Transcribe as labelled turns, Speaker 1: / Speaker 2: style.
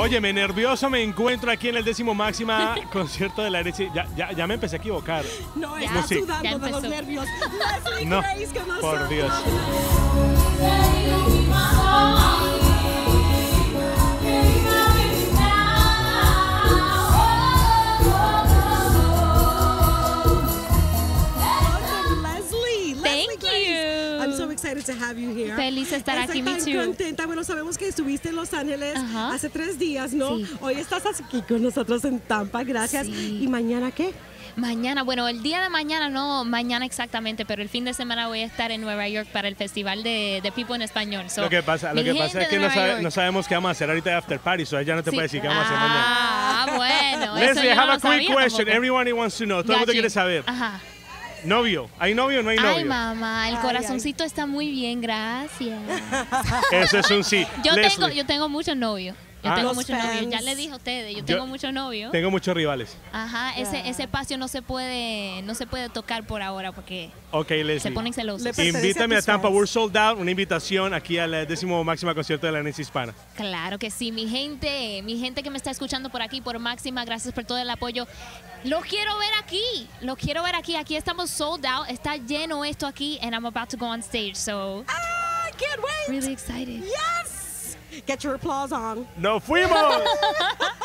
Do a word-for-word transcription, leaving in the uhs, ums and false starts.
Speaker 1: Óyeme, nervioso me encuentro aquí en el décimo máxima concierto de la Leslie. Ya, ya, ya me empecé a equivocar.
Speaker 2: No,
Speaker 1: Ya.
Speaker 2: está
Speaker 1: No, sí.
Speaker 2: sudando de los nervios. Leslie
Speaker 1: No,
Speaker 2: Grace con nosotros.
Speaker 1: por Dios.
Speaker 2: Thank you. I'm so excited to have you here.
Speaker 3: Feliz de estar
Speaker 2: Estoy
Speaker 3: aquí, me
Speaker 2: tan
Speaker 3: too.
Speaker 2: contenta. Bueno, sabemos que estuviste en Los Ángeles
Speaker 3: Ajá.
Speaker 2: hace tres días, ¿no?
Speaker 3: Sí.
Speaker 2: Hoy estás aquí con nosotros en Tampa. Gracias.
Speaker 3: Sí.
Speaker 2: ¿Y mañana qué?
Speaker 3: Mañana, bueno, el día de mañana no, mañana exactamente, pero el fin de semana voy a estar en Nueva York para el Festival de, de People en Español. So,
Speaker 1: Lo que pasa, lo
Speaker 3: mi
Speaker 1: que pasa
Speaker 3: gente
Speaker 1: es que
Speaker 3: de
Speaker 1: no,
Speaker 3: Nueva
Speaker 1: sabe-
Speaker 3: York.
Speaker 1: no sabemos qué vamos a hacer ahorita de after party, so ella no te
Speaker 3: Sí.
Speaker 1: puede decir qué vamos a hacer mañana.
Speaker 3: Ah, bueno. eso
Speaker 1: Leslie, I
Speaker 3: yo no
Speaker 1: have a
Speaker 3: lo
Speaker 1: quick
Speaker 3: sabía
Speaker 1: question.
Speaker 3: tampoco.
Speaker 1: Everybody wants to know. Todo el mundo
Speaker 3: Gachi.
Speaker 1: quiere saber.
Speaker 3: Ajá.
Speaker 1: Novio. ¿Hay novio o no hay
Speaker 3: Ay,
Speaker 1: novio?
Speaker 3: mamá, el
Speaker 2: Ay,
Speaker 3: corazoncito está muy bien, gracias.
Speaker 1: Eso es un sí.
Speaker 3: Yo
Speaker 1: Leslie,
Speaker 3: tengo, yo tengo muchos novios. Yo
Speaker 1: Ah.
Speaker 3: tengo
Speaker 2: Los
Speaker 3: muchos novios. Ya
Speaker 2: fans.
Speaker 3: les dije a ustedes, yo
Speaker 1: Yo
Speaker 3: tengo muchos novios.
Speaker 1: tengo muchos rivales.
Speaker 3: Ajá, ese, ese espacio no se puede, no se puede tocar por ahora porque
Speaker 1: Ok, Leslie.
Speaker 3: se ponen celosos.
Speaker 2: Le pertenece
Speaker 1: Invítame
Speaker 2: a
Speaker 1: a
Speaker 2: tus
Speaker 1: Tampa,
Speaker 2: fans.
Speaker 1: we're sold out. Una invitación aquí al eh, décimo máxima concierto de la Nancy Hispana.
Speaker 3: Claro que sí, mi gente, mi gente que me está escuchando por aquí, por Máxima, gracias por todo el apoyo. Los quiero ver aquí, los quiero ver aquí. Aquí estamos sold out, está lleno esto aquí, and I'm about to go on stage, so
Speaker 2: I can't wait.
Speaker 3: really excited.
Speaker 2: Yes. Get your applause on.
Speaker 1: ¡Nos fuimos!